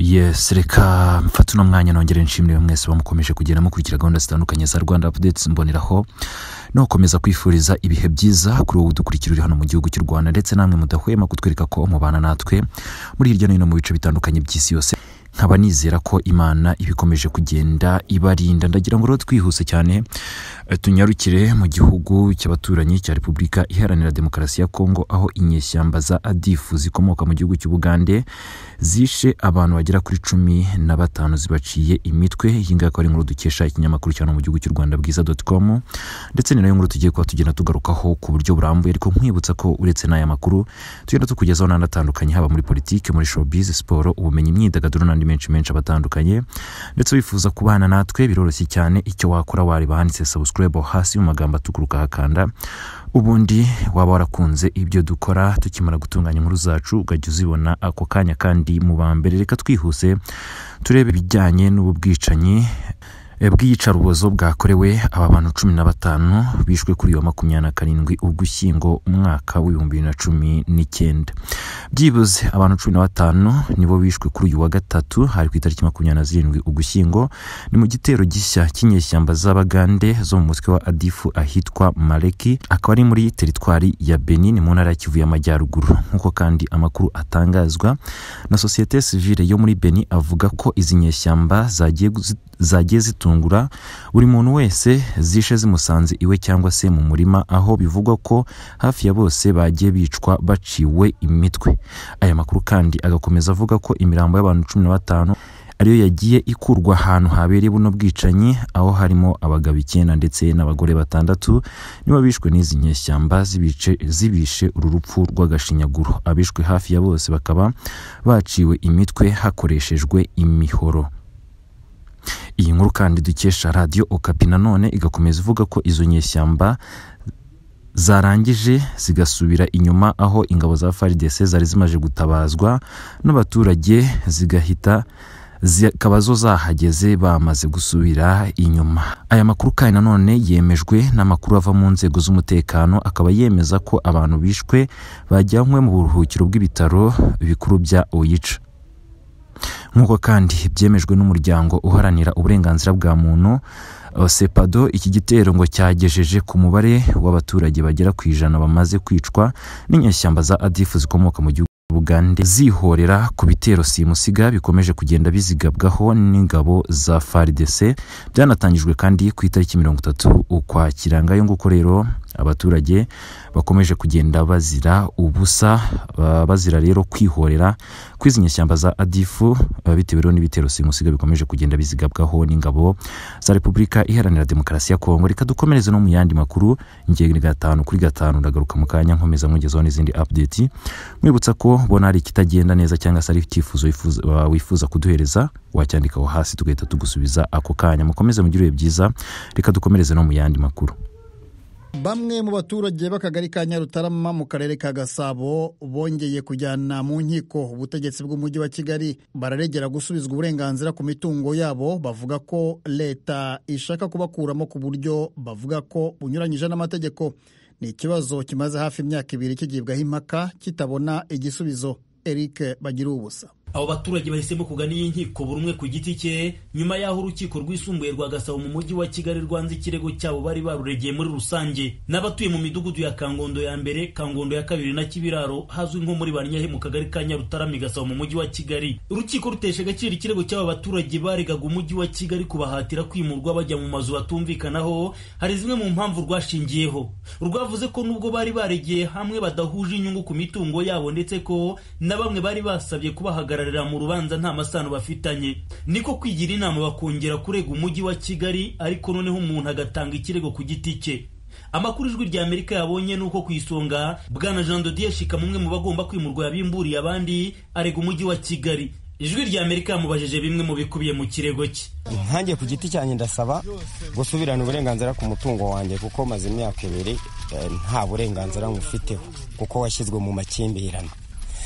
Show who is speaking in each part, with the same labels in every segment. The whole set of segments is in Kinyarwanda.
Speaker 1: Yes, reka mfata uno mwanya nongere nshimire mwese bamukomeje kugenda mukurikira gahunda zitandukanye za Rwanda Updates mboneraho no komeza kwifuriza ibihe byiza kuri wowe dukurikira uri hano mu gihugu cy'u Rwanda ndetse namwe mudahwema kutwereka ko mubana natwe muri hirya no hino mu bice bitandukanye by'isi yose. Nkaba nizera ko Imana ibikomeje kugenda ibarinda. Ndagira ngo rero twihuse cyane tunyarukire mu gihugu cy'abaturanyi cya Repubulika Iharanira Demokarasi ya Kongo, aho inyeshyamba za ADF zikomoka mu gihugu cy'Ubugande zishe abantu bagera kuri 15 zibaciye imitwe. Iyi ngaka ari inkuru dukesha ikinyamakuru cyane mu gihugu cy'u Rwanda bwiza.com, ndetse ni nayo nkuru tugiye kuba tugenda tugarukaho ku buryo burambuye. Ariko nkwibutsa ko uretse n'aya makuru tugenda tukugezaho n'andatandukanye, haba muri politike, muri showbiz, sport, ubumenyi, imyidagaduro n'andi menshi abatandukanye. Ndetse wifuza kubana natwe biroroshye cyane, icyo wakora wareba handitse subscribe hasi mu magambo atukuruka hakanda, ubundi waba warakunze ibyo dukora tukimara gutunganya inkuru zacu ugajya uzibona ako kanya kandi mu bambere. Reka twihuse turebe bijyanye n'ububwicanyi bw'iyicarubozo bwakorewe aba bantu 15 bishwe kuri yo 27 Ugushyingo umwaka w'2019. Byibuze abantu 15 nibo bishwe kuri uyu wa gatatu hari ku itariki 27 Ugushyingo, ni mu gitero gishya cy'inyeshyamba z'Abagande zo mu mutwe wa ADF ahitwa Maleki, akaba ari muri teritwari ya Benin mu ntara ya Kivu y'Amajyaruguru. Nkuko kandi amakuru atangazwa na societe civile yo muri Benin avuga ko izi nyeshyamba zagiye zitungura buri muntu wese zishe zimusanze iwe cyangwa se mu murima, aho bivugwa ko hafi ya bose bagiye bicwa baciwe imitwe. Aya makuru kandi agakomeza avuga ko imirambo y'abantu 15 ariyo yagiye ikurwa ahantu habereye buno bwicanyi, aho harimo abagabo 9 ndetse n'abagore 6 nibo bishwe n'izi nyeshyamba zibishe uru rupfu rw'agashinyaguro. Abishwe hafi ya bose bakaba baciwe imitwe hakoreshejwe imihoro. Iyi nkuru kandi dukesha Radio Okapi nanone igakomeza ivuga ko izo nyeshyamba zarangije zigasubira inyuma, aho ingabo za FARDC zari zimaje gutabazwa n'abaturage zigahita zikabazo zahageze bamaze gusubira inyuma. Aya makuru kandi nanone yemejwe n'amakuru ava mu nzego z'umutekano, akaba yemeza ko abantu bishwe bajyanywe mu buruhukiro bw'ibitaro bikuru bya Oicha. Nkuko kandi byemejwe n'umuryango uharanira uburenganzira bwa muntu Sepado, iki gitero ngo cyagejeje ku mubare w'abaturage bagera ku 100 bamaze kwicwa n'inyeshyamba za ADF zikomoka mu gihugu Bugande zihorera ku bitero simusiga bikomeje kugenda bizigabwaho n'ingabo za FARDC. Byanatangijwe kandi ku itariki 30 Ukwakira. Ngayo nguko rero abaturage bakomeje kugenda bazira ubusa, bazira rero kwihorera kwizinyeshyamba za ADF bitewe rero n'ibitero simusiga bikomeje kugenda bizigabwaho n'ingabo za Repubulika Iharanira Demokarasi ya Kongo. Reka dukomereze no mu yandi makuru ngenge 5 kuri 5 ndagaruka mu kanya nkomeza mugezaho n'izindi update. Mwibutsa ko bona hari kitagenda neza cyangwa se ari icyifuzo wifuza kuduhereza wacyandikaho hasi tugahita tugusubiza ako kanya. Mukomeze mugire byiza, reka dukomereze no mu yandi makuru.
Speaker 2: Bamwe mu baturage b'akagari ka Nyarutarama mu karere ka Gasabo bongeye kujyana mu nkiko ubutegetsi bw'umujyi wa Kigali, bararegera gusubizwa uburenganzira ku mitungo yabo. Bavuga ko leta ishaka kubakuramo ku buryo bavuga ko bunyuranyije n'amategeko. Ni ikibazo kimaze hafi imyaka 2 kigibwaho impaka kitabona igisubizo. Eric Bagirubusa.
Speaker 3: Abo baturage bahisemo kugana iyi nkiko buri umwe ku giti cye nyuma y'aho urukiko rwisumbuye rwa Gasabo mu mujyi wa Kigali rwanze ikirego cyabo bari baruregeye muri rusange. N'abatuye mu midugudu ya Kangondo ya mbere, Kangondo ya kabiri na Kibiraro hazwi nko muri Banyahe mu kagari ka Nyarutarama Gasabo mu mujyi wa Kigali. Urukiko rutesha agaciro ikirego cy'aba baturage baregaga umujyi wa Kigali kubahatira kwimurwa bajya mu mazu batumvikanaho. Hari zimwe mu mpamvu rwashingiyeho. Rwavuze ko nubwo bari baregeye hamwe badahuje inyungu ku mitungo yabo, ndetse ko na bamwe bari basabye kubahagararira mu rubanza nta masano bafitanye. Niko kwigira inama bakongera kurega umujyi wa Kigali, ariko noneho umuntu agatanga ikirego ku giti cye. Amakuru Ijwi rya Amerika yabonye nuko ku isonga Bwana Jean de Dieu Shika mumwe mu bagomba kwimurwa yabimburiye abandi arega umujyi wa Kigali. Ijwi rya Amerika yamubajije bimwe mu bikubiye mu kirego cye.
Speaker 4: Nkanjye ku giti cyanjye ndasaba gusubirana uburenganzira ku mutungo wanjye, kuko maze imyaka 2 nta burenganzira ngufiteho kuko washyizwe mu makimbirane.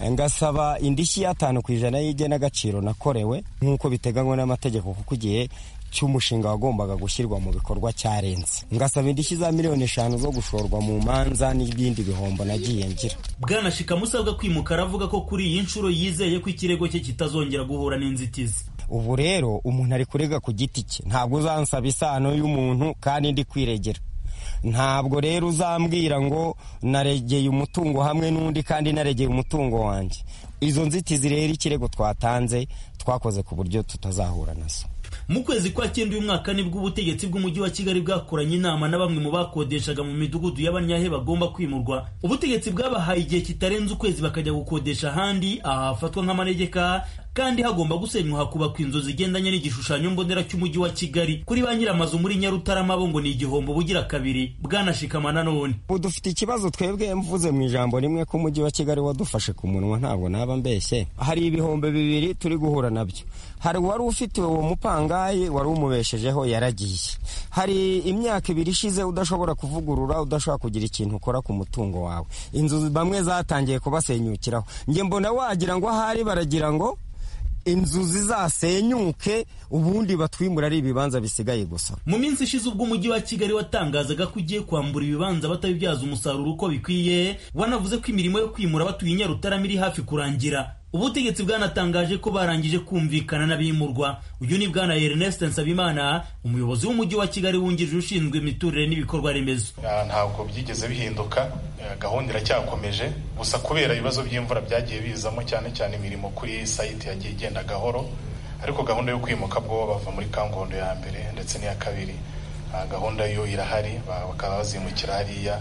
Speaker 4: ngasaba indishyi ya 5% y'igenagaciro nakorewe nk'uko biteganywa n'amategeko, kuko igihe cy'umushinga wagombaga gushyirwa mu bikorwa cyarenze. Ngasaba indishyi za 5 miliyoni zo gushorwa mu manza n'ibindi bihombo nagiye ngira.
Speaker 3: Bwana Shikamusabwa kwimuka aravuga ko kuri iyi nshuro yizeye ko ikirego cye kitazongera guhura n'inzitizi.
Speaker 4: Ubu rero umuntu ari kurega ku giti cye, ntabwo uzansaba isano y'umuntu kandi ndi kwiregera. Ntabwo rero uzambwira ngo naregeye umutungo hamwe n'undi kandi naregeye umutungo wanjye. Izo nzitizi rero ikirego twatanze twakoze ku buryo tutazahura nazo.
Speaker 3: Mu kwezi kwa 9 uyu mwaka nibwo ubutegetsi bw'umujyi wa Kigali bwakoranye inama na bamwe mu bakodeshaga mu midugudu y'abanyahe bagomba kwimurwa. Ubutegetsi bwabahaye igihe kitarenze ukwezi bakajya gukodesha ahandi ahafatwa nk'amanegeka, kandi hagomba gusenywa hakubakwa inzu zigendanye n'igishushanyo mbonera cy'umujyi wa Kigali. Kuri ba nyiramazu muri Nyarutarama bo ngo ni igihombo bugira kabiri. Bwana Shikama nanone,
Speaker 4: dufite ikibazo twebwe, mvuze mu ijambo rimwe ko umujyi wa Kigali wadufashe ku munwa, ntabwo naba mbeshye. Hari ibihombe bibiri turi guhura nabyo. Hari wari ufite uwo mupangayi wari umubeshejeho yaragiye. Hari imyaka 2 ishize udashobora kuvugurura, udashobora kugira ikintu ukora ku mutungo wawe. Inzu bamwe zatangiye kubasenyukiraho. Nge mbona wagira ngo ahari baragira ngo inzu zizasenyuke ubundi batwimura ari ibibanza bisigaye gusa.
Speaker 3: Mu minsi ishize ubwo umujyi wa Kigali watangazaga ko ugiye kwambura ibibanza batabibyaza umusaruro uko bikwiye, wanavuze ko imirimo yo kwimura batuye Nyarutarama iri hafi kurangira. Ubutegetsi bwanatangaje ko barangije kumvikana n'abimurwa. Uyu ni Bwana Ernest Nsabimana, umuyobozi w'umujyi wa Kigali wungirije ushinzwe imiturire n'ibikorwa remezo.
Speaker 5: Ntabwo byigeze bihinduka, gahunda iracyakomeje, gusa kubera ibibazo by'imvura byagiye bizamo cyane cyane imirimo kuri site yagiye igenda gahoro, ariko gahunda yo kwimuka bwo bava muri Kangondo ya mbere ndetse n'iya kabiri, gahunda yo irahari, bakaba bazimukira hariya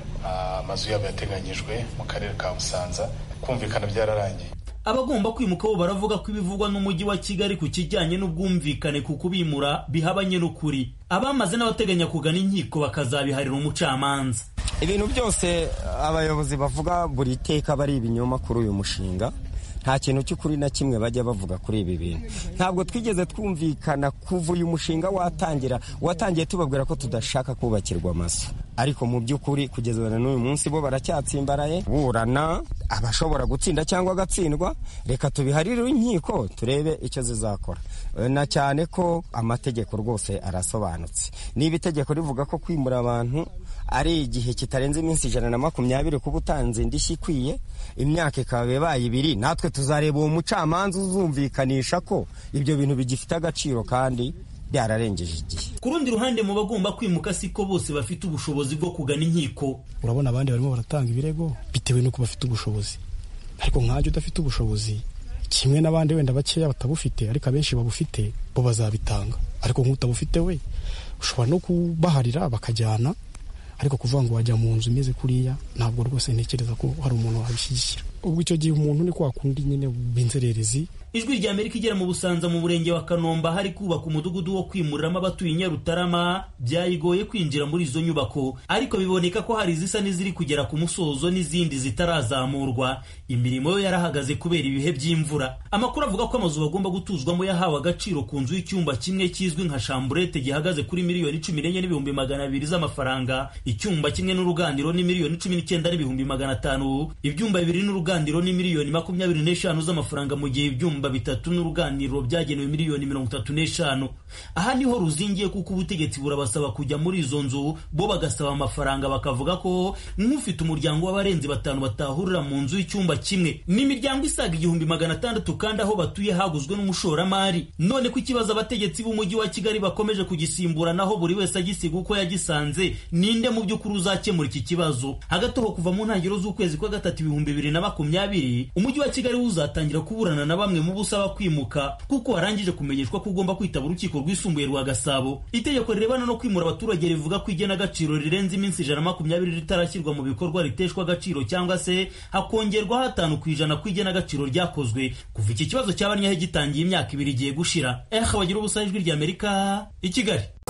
Speaker 5: amazu yabo yateganyijwe mu karere ka Busanza. Kumvikana byararangiye.
Speaker 3: Abagomba kwimuka bo baravuga ko ibivugwa n'umujyi wa Kigali ku kijyanye n'ubwumvikane ku kubimura bihabanye n'ukuri. Abamaze n'abateganya kugana inkiko bakazabiharira umucamanza.
Speaker 4: Ibintu byose abayobozi bavuga buri teka bari ibinyoma kuri uyu mushinga. Nta kintu cy'ukuri na kimwe bajya bavuga kuri ibi bintu. Ntabwo twigeze twumvikana kuva uyu mushinga watangiye tubabwira ko tudashaka kubakirwa amazu, ariko mu by'ukuri kugeza n'uyu munsi bo baracyatsimbaraye burana, abashobora gutsinda cyangwa agatsindwa. Reka tubiharire inkiko turebe icyo zizakora, na cyane ko amategeko rwose arasobanutse. Niba itegeko rivuga ko kwimura abantu ari igihe kitarenze iminsi 120 kuba utanze indishyi ikwiye, imyaka ikaba ibaye 2, natwe tuzareba uwo mucamanza uzumvikanisha ko ibyo bintu bigifite agaciro kandi byararengeje igihe.
Speaker 3: Ku rundi ruhande mu bagomba kwimuka siko bose bafite ubushobozi bwo kugana inkiko.
Speaker 6: Urabona abandi barimo baratanga ibirego bitewe nuko bafite ubushobozi, ariko nk'aje udafite ubushobozi kimwe n'abandi wenda bakeya batabufite, ariko abenshi babufite bo bazabitanga. Ariko nk'utabufite we ushobora no kubaharira bakajyana, ariko kuvuga ngo wajya mu nzu imeze kuriya ntabwo rwose ntekereza ko hari umuntu wabishyigikira. Ubwo icyo gihe umuntu ni kwa kundi nyine b'inzererezi.
Speaker 3: Ijwi rya Amerika igera mu Busanza mu murenge wa Kanomba hari kubaka umudugudu wo kwimuriramo abatuye Nyarutarama, byayigoye kwinjira muri izo nyubako, ariko biboneka ko hari izisa n'iziri kugera ku musozo n'izindi zitarazamurwa. Imirimo yo yarahagaze kubera ibihe by'imvura. Amakuru avuga ko amazu bagomba gutuzwamo yahawe agaciro ku nzu y'icyumba kimwe kizwi nka chambrette gihagaze kuri miliyoni 14,200 z'amafaranga, icyumba kimwe n'uruganiriro ni miliyoni 19,500, ibyumba 2 n'uruganiriro ni miliyoni 25 z'amafaranga, mu gihe ibyumba 3 n'uruganiriro byagenewe miliyoni 35. Aha niho ruzingiye kuko ubutegetsi burabasaba kujya muri izo nzu, bo bagasaba amafaranga, bakavuga ko nk'ufite umuryango w'abarenze 5 batahurira mu nzu y'icyumba kimwe. N'imiryango isaga 600 kandi aho batuye haguzwe n'umushoramari. None ko ikibazo abategetsi b'umujyi wa Kigali bakomeje kugisimbura naho buri wese agisiga uko yagisanze, ninde mu by'ukuri uzakemura iki kibazo? Hagati aho kuva mu ntangiriro z'ukwezi kwa 3 2020 umujyi wa Kigali uzatangira kuburana na bamwe mu busaba kwimuka kuko warangije kumenyeshwa ko ugomba kwitaba urukiko rwisumbuye rwa Gasabo. Itegeko rirebana no kwimura abaturage rivuga ko igenagaciro rirenze iminsi 120 ritarashyirwa mu bikorwa riteshwa agaciro, cyangwa se hakongerwa 5% ku igenagaciro ryakozwe kuva iki kibazo cy'abanyahe gitangiye imyaka 2 igiye gushira. Bagira ubusa, Ijwi rya Amerika i Kigali.